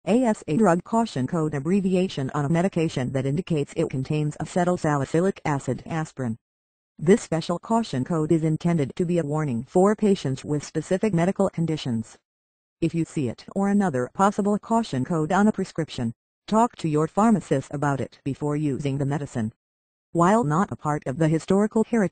ASA drug caution code abbreviation on a medication that indicates it contains acetylsalicylic acid aspirin. This special caution code is intended to be a warning for patients with specific medical conditions. If you see it or another possible caution code on a prescription, talk to your pharmacist about it before using the medicine. While not a part of the historical heritage